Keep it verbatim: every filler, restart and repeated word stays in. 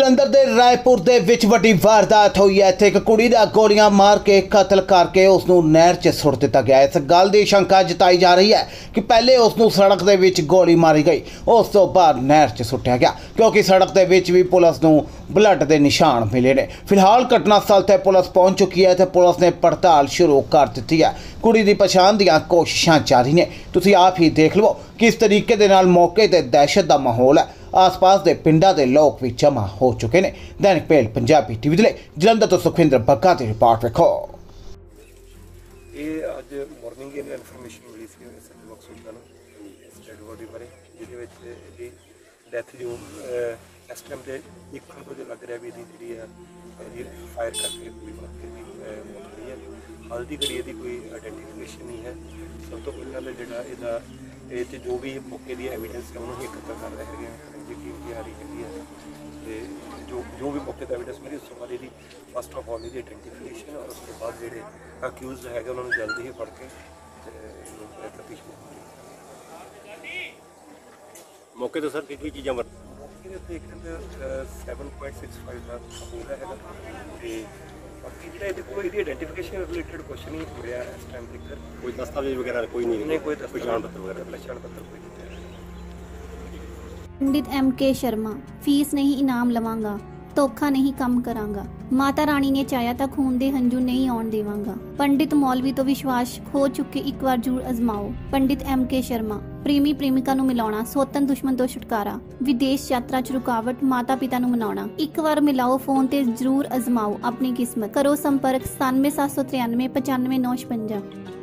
ਜਲੰਧਰ ਦੇ ਰਾਏਪੁਰ ਦੇ ਵਿੱਚ ਵੱਡੀ ਵਾਰਦਾਤ ਹੋਈ ਹੈ। ਇੱਥੇ ਇੱਕ ਕੁੜੀ ਦਾ ਗੋਲੀਆਂ ਮਾਰ ਕੇ ਕਤਲ ਕਰਕੇ ਉਸ ਨੂੰ ਨਹਿਰ 'ਚ ਸੁੱਟ ਦਿੱਤਾ ਗਿਆ। ਇਸ ਗੱਲ ਦੀ ਸ਼ੰਕਾ ਜਤਾਈ ਜਾ ਰਹੀ ਹੈ ਕਿ ਪਹਿਲੇ ਉਸ ਨੂੰ ਸੜਕ ਦੇ ਵਿੱਚ ਗੋਲੀ ਮਾਰੀ ਗਈ, ਉਸ ਤੋਂ ਬਾਅਦ ਨਹਿਰ 'ਚ ਸੁੱਟਿਆ ਗਿਆ, ਕਿਉਂਕਿ ਸੜਕ ਦੇ ਵਿੱਚ ਵੀ ਪੁਲਿਸ ਨੂੰ ਬਲੱਡ ਦੇ ਨਿਸ਼ਾਨ ਮਿਲੇ ਨੇ। ਫਿਲਹਾਲ ਘਟਨਾ ਸਥਲ ਤੇ ਪੁਲਿਸ ਪਹੁੰਚ ਚੁੱਕੀ ਹੈ ਤੇ ਪੁਲਿਸ ਨੇ ਪੜਤਾਲ ਸ਼ੁਰੂ ਕਰ ਦਿੱਤੀ ਹੈ। ਕੁੜੀ ਦੀ ਪਛਾਣ ਦੀਆਂ ਕੋਸ਼ਿਸ਼ਾਂ ਜਾਰੀ ਨੇ। ਤੁਸੀਂ ਆਪ ਹੀ ਦੇਖ ਲਵੋ ਕਿਸ ਤਰੀਕੇ ਦੇ ਨਾਲ ਮੌਕੇ ਤੇ ਦਹਿਸ਼ਤ ਦਾ ਮਾਹੌਲ ਹੈ। आस-पास के पिंडा के लोग भी जमा हो चुके हैं। दैनिक पेल पंजाबी टीवी के लिए जलंधर तो सुखविंदर बग्गा की रिपोर्ट देखो। ये आज मॉर्निंग इनफॉर्मेशन मिली सी सर मकसूद का इस डेड बॉडी बारे जिहदे डैथ जो इस टाइम से एक तो जो लग रहा भी जी है फायर करके पूरी मौके की मौत हुई है। हाल की घड़ी यदि कोई आइडेंटिफिकेशन नहीं है। सब तो पहले जो इसका ये जो भी मौके की एविडेंस है उन्होंने इकट्ठा कर रहे हैं टीम की आ रही है। जो जो भी मौके का एविडेंस मिली उस तो बाद फस्ट ऑफ ऑल ये आइडेंटिफिकेशन और उसके बाद जो अक्यूज है उन्होंने जल्दी ही फड़ के तफ्तीश मौके तो सर की चीज़ा वर सैवन पॉइंट सिक्स फाइव का होगा है। बाकी जो कोई आइडेंटिफिकेशन रिलेटेड क्वेश्चन ही हो रहा है इस टाइम तक। कोई दस्तावेज वगैरह कोई नहीं नहीं कोई पहचान पत्र वगैरह पहचान पत्र कोई नहीं। पंडित एम के शर्मा, फीस नहीं इनाम लवांगा, ਧੋਖਾ नहीं कम करांगा, माता रानी ने चाया ਤਾਂ खून ਦੇ ਹੰਝੂ नहीं ਆਉਣ ਦੇਵਾਂਗਾ। पंडित मौलवी ਤੋਂ ਵਿਸ਼ਵਾਸ ਖੋ ਚੁੱਕੇ ਇੱਕ ਵਾਰ ਜ਼ਰੂਰ ਅਜ਼ਮਾਓ। पंडित एम के शर्मा, ਪ੍ਰੇਮੀ ਪ੍ਰੇਮਿਕਾ ਨੂੰ ਮਿਲਾਉਣਾ, ਸੋਤਨ ਦੁਸ਼ਮਣ ਤੋਂ ਛੁਟਕਾਰਾ, ਵਿਦੇਸ਼ ਯਾਤਰਾ 'ਚ ਰੁਕਾਵਟ, ਮਾਤਾ ਪਿਤਾ ਨੂੰ ਮਨਾਉਣਾ। ਇੱਕ ਵਾਰ ਮਿਲਾਓ ਫੋਨ ਤੇ ਜ਼ਰੂਰ ਅਜ਼ਮਾਓ ਆਪਣੀ ਕਿਸਮਤ। ਕਰੋ ਸੰਪਰਕ ਸਤਾਨਵੇਂ ਸੱਤ ਸੌ ਤ੍ਰਿਆਨਵੇਂ ਪਚਾਨਵੇਂ ਨੌ ਛਪੰਜਾ।